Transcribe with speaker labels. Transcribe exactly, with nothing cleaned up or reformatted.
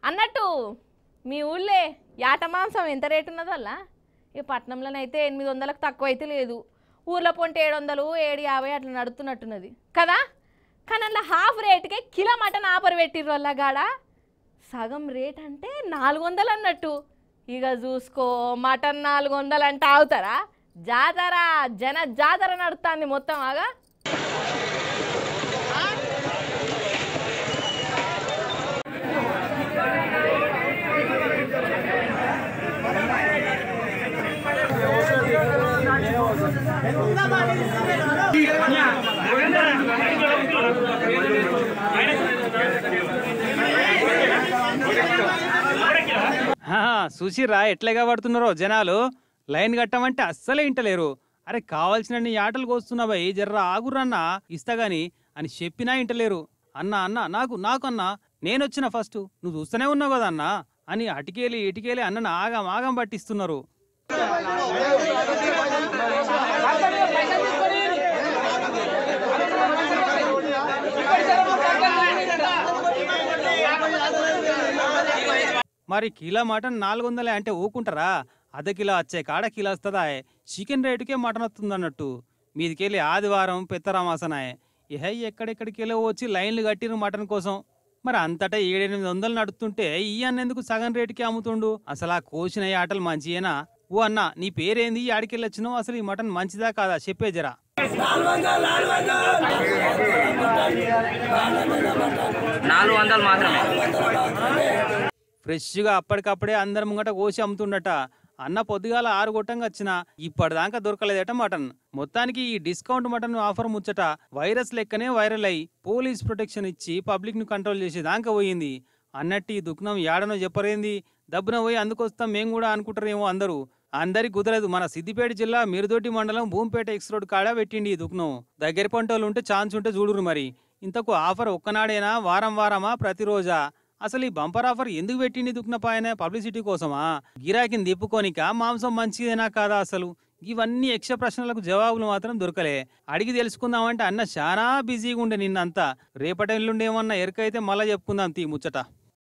Speaker 1: అన్నట్టు మీ ఊళ్ళే యాట మాంసం ఎంత రేటు ఉన్నదో వల్ల ఇక పట్నంలోనైతే ఎనిమిది వందలకు తక్కువ అయితే లేదు. ఊర్లో పొంటే ఏడు వందలు ఏడు యాభై అట్లా నడుతున్నట్టున్నది కదా. కానీ అలా హాఫ్ రేటుకే కిలో మటన్ ఆఫర్ పెట్టిర్రు వల్ల గాడ సగం రేట్ అంటే నాలుగు వందలు అన్నట్టు. ఇక చూసుకో మటన్ నాలుగు వందలు అంటే ఆగుతారా? జాతర జన జాతర నడుస్తుంది మొత్తం. ఆగా
Speaker 2: చూసిరా ఎట్లాగా పడుతున్నారో జనాలు. లైన్ కట్టమంటే అస్సలే ఇంటలేరు. అరే కావాల్సిన ఆటలు కోస్తున్నావా జర్ర ఆగురన్నా ఇస్తాగాని అని చెప్పినా ఇంటలేరు. అన్నా అన్న నాకు నాకు అన్నా నేనొచ్చిన ఫస్ట్ నువ్వు చూస్తూనే ఉన్నావు కదా అన్నా అని అటికేలి ఇటికేలి అన్నను ఆగం ఆగం పట్టిస్తున్నారు. మరి కిలో మటన్ నాలుగు వందలే అంటే ఊకుంటారా? అర్ధ కిలో వచ్చే కాడ కిలో వస్తుందా? చికెన్ రేటుకే మటన్ వస్తుంది అన్నట్టు. మీదికెళ్ళి ఆదివారం పెత్తరామాసనాయే ఇహ ఎక్కడెక్కడికెళ్ళి వచ్చి లైన్లు కట్టిరు మటన్ కోసం. మరి అంతటా ఏడెనిమిది వందలు నడుస్తుంటే ఈ అన్నెందుకు సగం రేటుకి అమ్ముతుండు? అసలు ఆ కోసిన ఆటలు మంచియేనా? ఓ అన్న నీ పేరేంది? ఆడికెళ్ళొచ్చినావు? అసలు ఈ మటన్ మంచిదా కాదా చెప్పే జరా.
Speaker 3: నాలుగు వందలు మాత్రమే.
Speaker 2: ఫ్రెష్గా అప్పటికప్పుడే అందరి ముంగట కోసి అమ్ముతుండట. అన్న పొద్దుగాల ఆరు గొట్టంగా వచ్చిన ఇప్పటిదాకా దొరకలేదట మటన్. మొత్తానికి ఈ డిస్కౌంట్ మటన్ ఆఫర్ ముచ్చట వైరస్ లెక్కనే వైరల్ అయి పోలీస్ ప్రొటెక్షన్ ఇచ్చి పబ్లిక్ ను కంట్రోల్ చేసేదాకా పోయింది. అన్నట్టు ఈ దుఃఖం ఏడనో చెప్పరేంది? దబ్బున పోయి అందుకొస్తాం మేము కూడా అనుకుంటారేమో అందరూ. అందరికి కుదరదు. మన సిద్దిపేట జిల్లా మిరుదొడ్డి మండలం భూమిపేట ఎక్స్ రోడ్ కాడ పెట్టిండి ఈ దుఃఖం. దగ్గర పంటోళ్ళు ఉంటే ఛాన్స్ ఉంటే చూడురు. మరి ఇంతకు ఆఫర్ ఒక్కనాడేనా వారం వారమా ప్రతిరోజా? అసలు ఈ బంపర్ ఆఫర్ ఎందుకు పెట్టింది దుఃఖనపాయన? పబ్లిసిటీ కోసమా? గిరాకిని తిప్పుకోనిక? మాంసం మంచిదేనా కాదా? అసలు ఇవన్నీ యక్ష ప్రశ్నలకు జవాబులు మాత్రం దొరకలే. అడిగి తెలుసుకుందామంటే అన్న చాలా బిజీగా ఉండే నిన్నంతా. రేపటి ఎల్లుండేమన్నా ఎరకైతే మళ్ళా చెప్పుకుందాం తీ ముచ్చట.